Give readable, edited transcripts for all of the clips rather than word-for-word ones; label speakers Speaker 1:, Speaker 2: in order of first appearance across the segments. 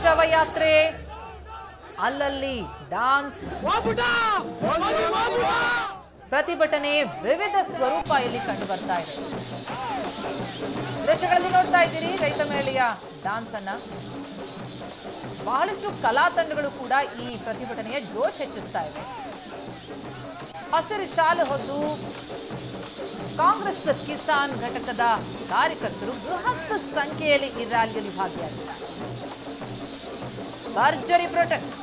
Speaker 1: ಶವಯಾತ್ರೆ, ಅಲ್ಲಲ್ಲಿ ಡಾನ್ಸ್, ಪ್ರತಿಭಟನೆ ವಿವಿಧ ಸ್ವರೂಪ ಇಲ್ಲಿ ಕಂಡು ಬರ್ತಾ ಇದೆ. ದೃಶ್ಯಗಳಲ್ಲಿ ನೋಡ್ತಾ ಇದ್ದೀರಿ ರೈತ ಮಹಿಳೆಯ ಡಾನ್ಸ್ ಅನ್ನ. ಬಹಳಷ್ಟು ಕಲಾ ತಂಡಗಳು ಕೂಡ ಈ ಪ್ರತಿಭಟನೆಯ ಜೋಶ್ ಹೆಚ್ಚಿಸ್ತಾ ಇವೆ. ಹಸಿರು ಶಾಲು ಹೊದ್ದು ಕಾಂಗ್ರೆಸ್ ಕಿಸಾನ್ ಘಟಕದ ಕಾರ್ಯಕರ್ತರು ಬೃಹತ್ ಸಂಖ್ಯೆಯಲ್ಲಿ ಈ ರ್ಯಾಲಿಯಲ್ಲಿ ಭಾಗಿಯಾಗಿದ್ದಾರೆ. ಭರ್ಜರಿ ಪ್ರೊಟೆಸ್ಟ್.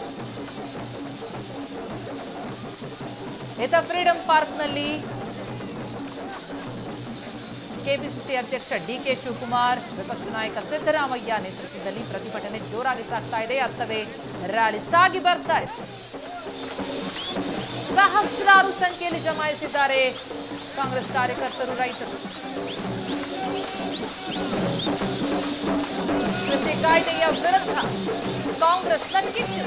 Speaker 1: ಇತ್ತ ಫ್ರೀಡಂ ಪಾರ್ಕ್ನಲ್ಲಿ ಕೆಪಿಸಿಸಿ ಅಧ್ಯಕ್ಷ ಡಿಕೆ ಶಿವಕುಮಾರ್, ವಿಪಕ್ಷ ನಾಯಕ ಸಿದ್ದರಾಮಯ್ಯ ನೇತೃತ್ವದಲ್ಲಿ ಪ್ರತಿಭಟನೆ ಜೋರಾಗಿ ಸಾಗ್ತಾ ಇದೆ. ಅತ್ತವೇ ರ್ಯಾಲಿ ಸಾಗಿ ಬರ್ತಾ ಇದೆ. ಸಹಸ್ರಾರು ಸಂಖ್ಯೆಯಲ್ಲಿ ಜಮಾಯಿಸಿದ್ದಾರೆ ಕಾಂಗ್ರೆಸ್ ಕಾರ್ಯಕರ್ತರು, ರೈತರು. ಕೃಷಿ ಕಾಯ್ದೆಯ ವಿರುದ್ಧ ಕಾಂಗ್ರೆಸ್ನ ಕಿಚ್ಚು.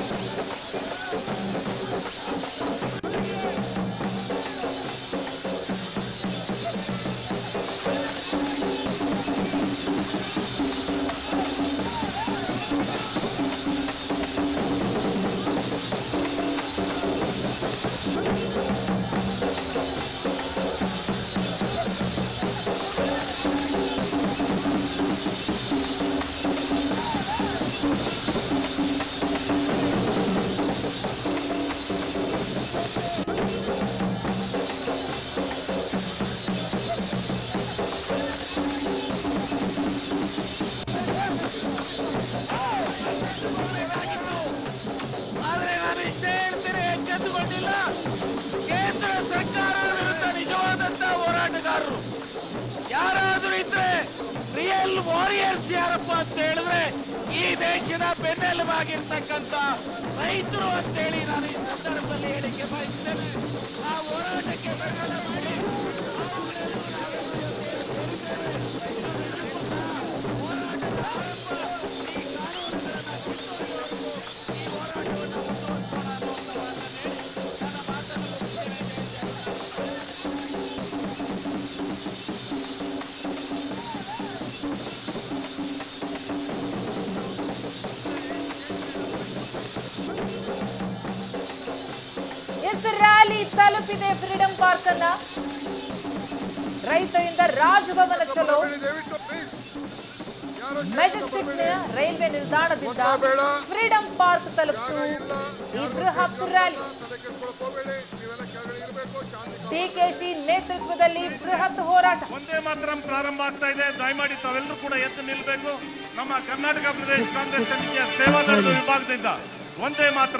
Speaker 2: ಕೇಂದ್ರ ಸರ್ಕಾರದ ವಿರುದ್ಧ ನಿಜವಾದಂತಹ ಹೋರಾಟಗಾರರು ಯಾರಾದರೂ ಇದ್ರೆ, ರಿಯಲ್ ವಾರಿಯರ್ಸ್ ಯಾರಪ್ಪ ಅಂತ ಹೇಳಿದ್ರೆ ಈ ದೇಶದ ಬೆನ್ನೆಲುಬಾಗಿರ್ತಕ್ಕಂಥ ರೈತರು ಅಂತೇಳಿ ನಾನು ಈ ಸಂದರ್ಭದಲ್ಲಿ ಹೇಳಿಕೆ ಬಯಸ್ತೇನೆ. ಆ ಹೋರಾಟಕ್ಕೆ ಬೆಂಬಲ ಮಾಡಿ
Speaker 1: ರ್ಯಾಲಿ ತಲುಪಿದೆ ಫ್ರೀಡಂ ಪಾರ್ಕ್ ಅನ್ನ. ರೈತರಿಂದ ರಾಜಭವನ ಚಲೋ, ಮೆಜೆಸ್ಟಿಕ್ ರೈಲ್ವೆ ನಿಲ್ದಾಣದಿಂದ ಫ್ರೀಡಂ ಪಾರ್ಕ್ ತಲುಪಿತು ಈ ಬೃಹತ್ ರ್ಯಾಲಿ. ಡಿಕೆಶಿ ನೇತೃತ್ವದಲ್ಲಿ ಬೃಹತ್ ಹೋರಾಟ.
Speaker 2: ಒಂದೇ ಮಾತ್ರ ಪ್ರಾರಂಭ ಆಗ್ತಾ ಇದೆ. ದಯಮಾಡಿ ತಾವೆಲ್ಲರೂ ಕೂಡ ಎದ್ದು ನಿಲ್ಲಬೇಕು. ನಮ್ಮ ಕರ್ನಾಟಕ ಪ್ರದೇಶ ಕಾಂಗ್ರೆಸ್ ಸಮಿತಿಯ ಸೇವಾದಳದ ವಿಭಾಗದಿಂದ ಒಂದೇ ಮಾತ್ರ.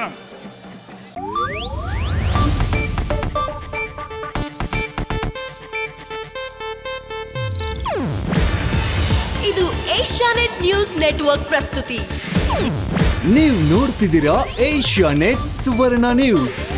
Speaker 3: ಇದು ಏಷ್ಯಾನೆಟ್ ನ್ಯೂಸ್ ನೆಟ್ವರ್ಕ್ ಪ್ರಸ್ತುತಿ.
Speaker 4: ನೀವು ನೋಡ್ತಿದ್ದೀರಾ ಏಷ್ಯಾನೆಟ್ ಸುವರ್ಣ ನ್ಯೂಸ್.